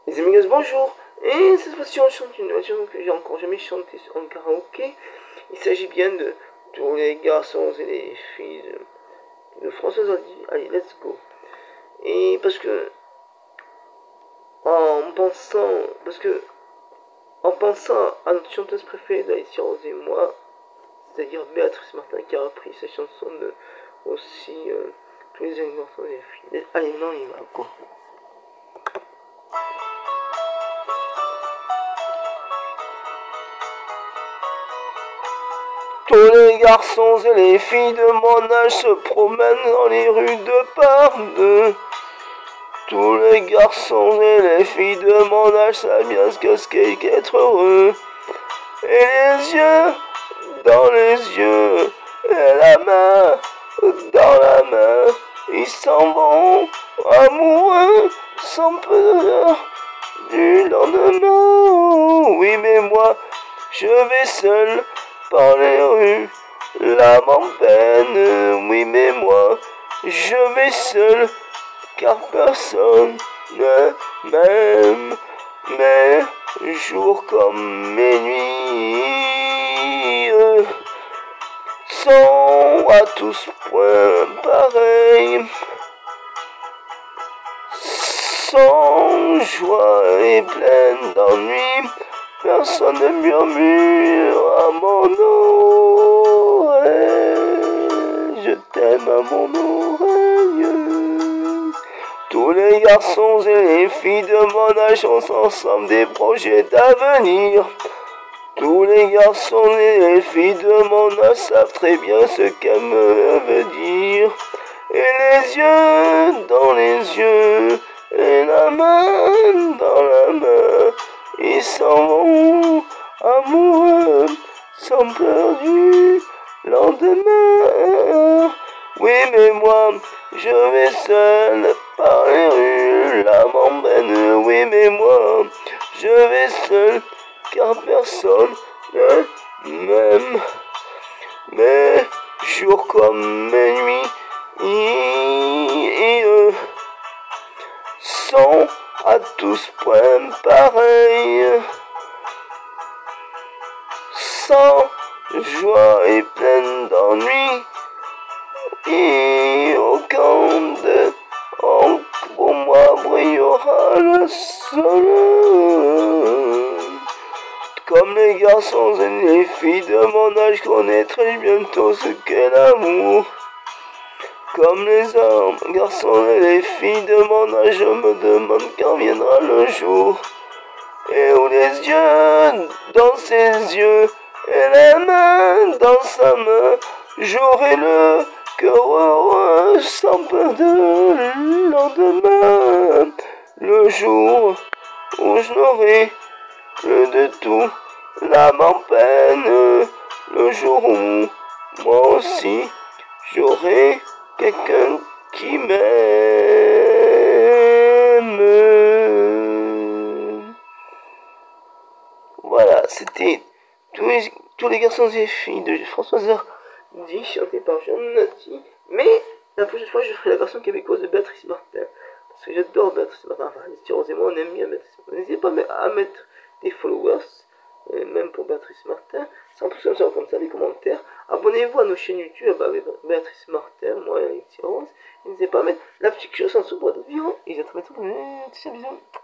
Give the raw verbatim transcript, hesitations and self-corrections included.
Les amigas, bonjour. Et cette fois-ci, on chante une chanson que j'ai encore jamais chantée en karaoké. Il s'agit bien de tous les garçons et les filles de, de Françoise Hardy. Allez, let's go. Et parce que, en pensant, parce que, en pensant à notre chanteuse préférée d'Alicia Rose et moi, c'est-à-dire Béatrice Martin, qui a repris sa chanson de aussi euh, tous les garçons et les filles. Allez, maintenant, on y va, quoi. Tous les garçons et les filles de mon âge se promènent dans les rues de par deux. Tous les garçons et les filles de mon âge savent bien ce que c'est qu'être heureux. Et les yeux dans les yeux, et la main dans la main, ils s'en vont amoureux sans peur du lendemain. Oui, mais moi, je vais seul par les rues, l'âme en peine. Oui, mais moi, je vais seul, car personne ne m'aime. Mes jours comme mes nuits sont à tous points pareils. Sans joie et pleine d'ennui, personne ne murmure à mon oreille. Je t'aime à mon oreille. Tous les garçons et les filles de mon âge ont ensemble des projets d'avenir. Tous les garçons et les filles de mon âge savent très bien ce qu'elle me veut dire. Et les yeux dans les yeux, et la main dans la main, ils s'en vont amoureux, sans peur du lendemain. Oui, mais moi, je vais seul par les rues, l'âme en peine. Oui, mais moi, je vais seul, car personne ne m'aime. Mes jours comme mes nuits et eux sont à tous points pareils. Sans joie et pleine d'ennui, et au camp de oh, pour moi brillera le soleil. Comme les garçons et les filles de mon âge, connaîtrai bientôt ce qu'est l'amour. Comme les hommes, garçons et les filles de mon âge, je me demande quand viendra le jour. Et où les yeux dans ses yeux, et la main dans sa main, j'aurai le cœur heureux sans peur de lendemain. Le jour où je n'aurai plus de tout, l'âme en peine. Le jour où moi aussi j'aurai quelqu'un qui m'aime. Voilà, c'était tous les, tous les garçons et filles de Françoise Hardy, chanté par Jean Nati. Mais la prochaine fois, je ferai la version québécoise de Béatrice Martin. Parce que j'adore Béatrice Martin. Enfin, Alicia Rose et moi, on aime bien Béatrice Martin. N'hésitez pas à mettre des followers, euh, même pour Béatrice Martin. C'est un peu comme ça, comme ça, des commentaires. Abonnez-vous à nos chaînes YouTube, bah, Béatrice Martin, moi et Alicia Rose. N'hésitez pas à mettre la petite chose en dessous pour d'autres vidéos. Et j'attends bientôt pour une petite vidéo.